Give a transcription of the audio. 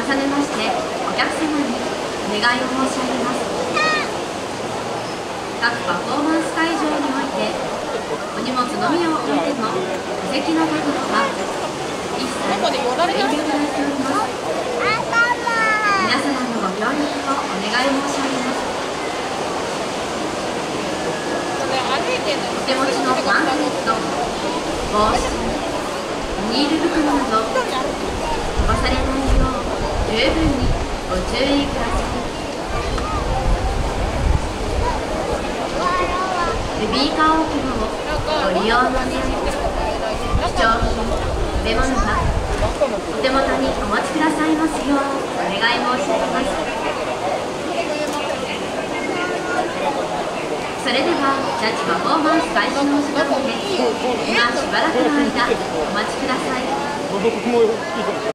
ねましてお客様にお願いを申し上げます。各パフォーマンス会場においてお荷物のみを置いての座席の確保は一切ご遠慮いただいております。皆様のご協力をお願い申し上げます。お手持ちのパンフレット、帽子、ビニール袋など飛ばされないよう十分にご注意ください。ベビーカー置き場をご利用の際、貴重品、食べ物はお手元にお持ちくださいますようお願い申し上げます。それではジャッジパフォーマンス開始のお時間です。今しばらくの間お待ちください。